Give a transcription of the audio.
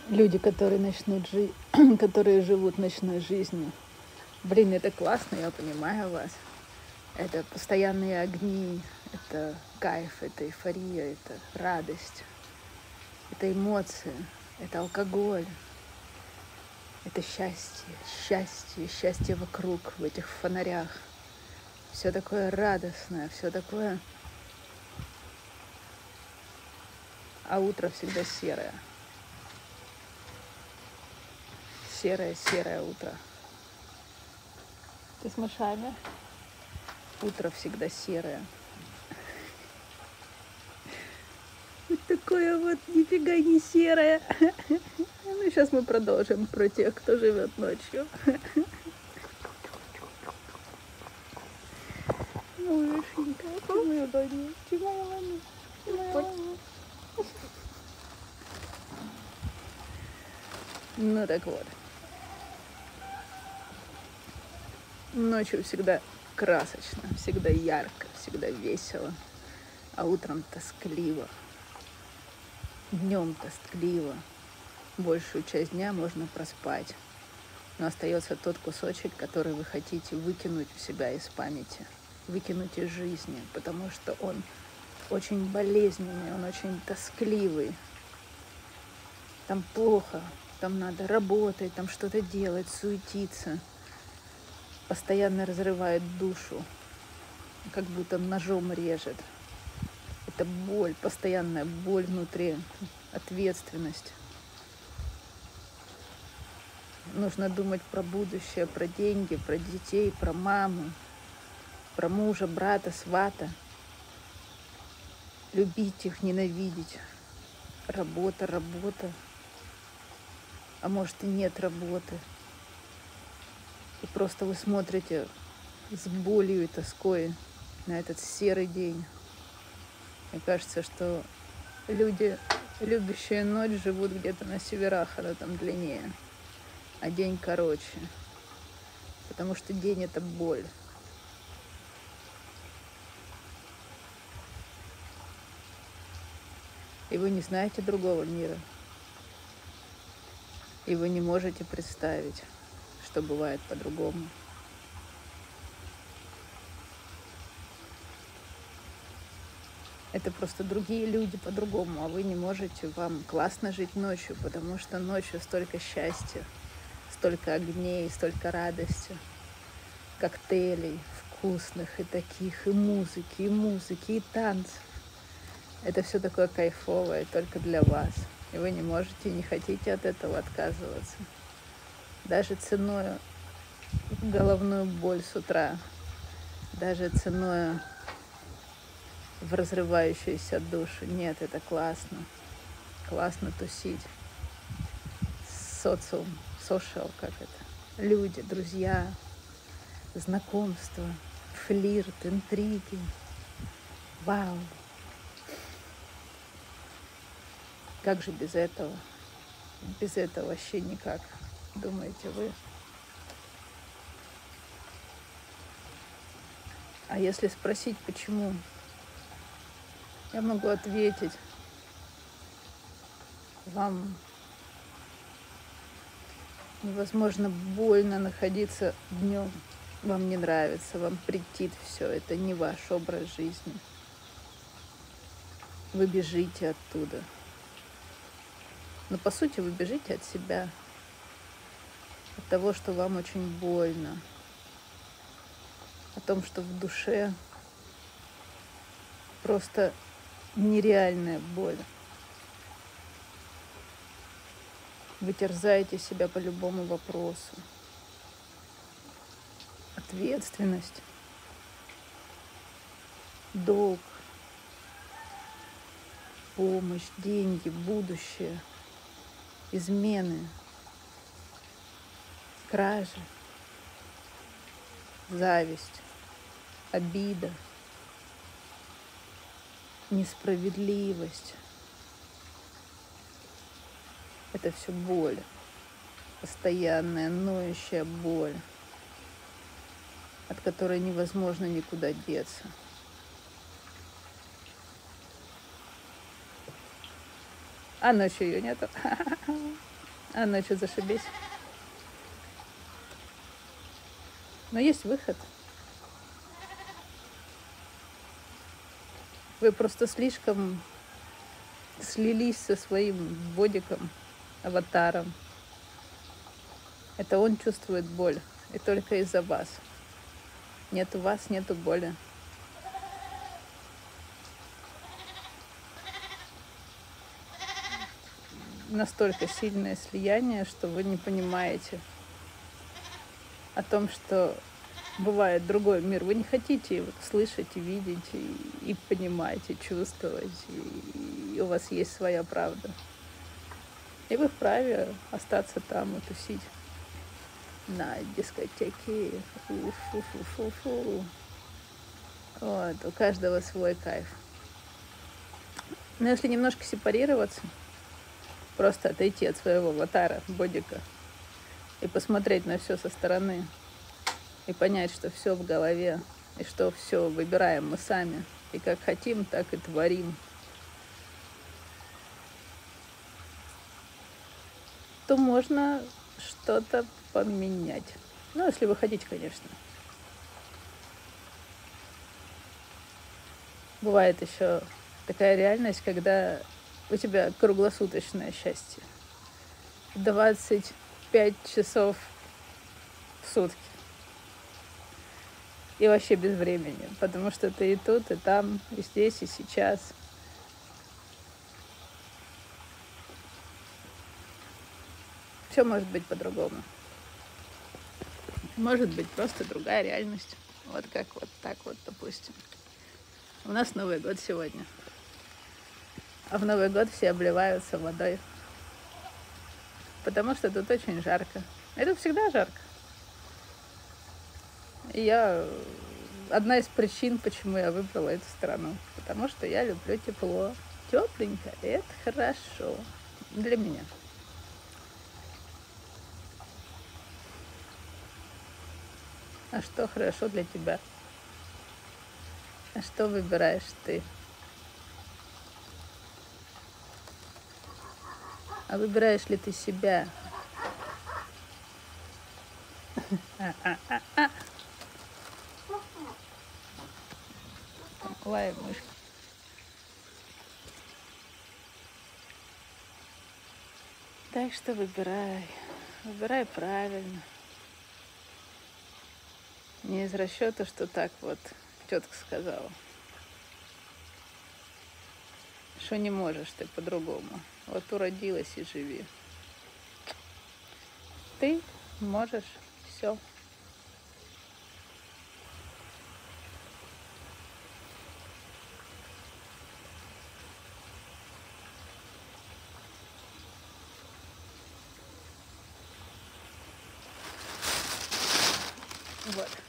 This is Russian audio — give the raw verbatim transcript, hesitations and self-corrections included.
Люди, которые начнут жить, которые живут ночной жизнью. Блин, это классно, я понимаю вас. Это постоянные огни, это кайф, это эйфория, это радость, это эмоции, это алкоголь, это счастье, счастье, счастье вокруг, в этих фонарях. Все такое радостное, все такое... А утро всегда серое. Серое-серое утро. Ты с мышами? Утро всегда серое. Вот такое вот нифига не серое. Ну, сейчас мы продолжим про тех, кто живет ночью. Малышенька, ты моя Ваня, ты моя Ваня, ты моя Ваня. Ну так вот. Ночью всегда красочно, всегда ярко, всегда весело, а утром тоскливо. Днем тоскливо. Большую часть дня можно проспать, но остается тот кусочек, который вы хотите выкинуть у себя из памяти, выкинуть из жизни, потому что он очень болезненный, он очень тоскливый. Там плохо, там надо работать, там что-то делать, суетиться. Постоянно разрывает душу, как будто ножом режет. Это боль, постоянная боль внутри, ответственность. Нужно думать про будущее, про деньги, про детей, про маму, про мужа, брата, свата. Любить их, ненавидеть. Работа, работа. А может и нет работы. И просто вы смотрите с болью и тоской на этот серый день. Мне кажется, что люди, любящие ночь, живут где-то на северах, она там длиннее, а день короче. Потому что день — это боль. И вы не знаете другого мира. И вы не можете представить, что бывает по-другому. Это просто другие люди по-другому, а вы не можете. Вам классно жить ночью, потому что ночью столько счастья, столько огней, столько радости, коктейлей вкусных и таких, и музыки, и музыки, и танцев. Это все такое кайфовое только для вас. И вы не можете, не хотите от этого отказываться. Даже ценой головную боль с утра, даже ценой в разрывающуюся душу. Нет, это классно. Классно тусить. Социум, social, как это? Люди, друзья, знакомства, флирт, интриги. Вау! Как же без этого? Без этого вообще никак, думаете вы? А если спросить, почему, я могу ответить. Вам невозможно больно находиться днем. Вам не нравится, вам претит все. Это не ваш образ жизни. Вы бежите оттуда. Но по сути вы бежите от себя. От того, что вам очень больно. О том, что в душе просто нереальная боль. Вы терзаете себя по любому вопросу. Ответственность, долг, помощь, деньги, будущее, измены, кражи, зависть, обида, несправедливость. Это все боль, постоянная, ноющая боль, от которой невозможно никуда деться. А ночью ее нету. А ночью зашибись. Но есть выход. Вы просто слишком слились со своим бодиком, аватаром. Это он чувствует боль. И только из-за вас. Нету вас, нету боли. Настолько сильное слияние, что вы не понимаете о том, что бывает другой мир. Вы не хотите его слышать и видеть, и, и понимать, и чувствовать. И, и у вас есть своя правда. И вы вправе остаться там и тусить на дискотеке. Фу-фу-фу-фу-фу. Вот, у каждого свой кайф. Но если немножко сепарироваться, просто отойти от своего аватара, бодика, и посмотреть на все со стороны, и понять, что все в голове, и что все выбираем мы сами, и как хотим, так и творим, то можно что-то поменять. Ну, если вы хотите, конечно. Бывает еще такая реальность, когда у тебя круглосуточное счастье. двадцать пять часов в сутки. И вообще без времени, потому что ты и тут, и там, и здесь, и сейчас. Все может быть по-другому. Может быть просто другая реальность. Вот как вот так вот, допустим. У нас Новый год сегодня. А в Новый год все обливаются водой. Потому что тут очень жарко. Это всегда жарко. И я... Одна из причин, почему я выбрала эту страну. Потому что я люблю тепло. Тепленько. И это хорошо. Для меня. А что хорошо для тебя? А что выбираешь ты? А выбираешь ли ты себя? А-а-а-а. Лай, мышка. Так что выбирай. Выбирай правильно. Не из расчета, что так вот тетка сказала. Что не можешь ты по-другому. Вот уродилась и живи. Ты можешь все. Вот.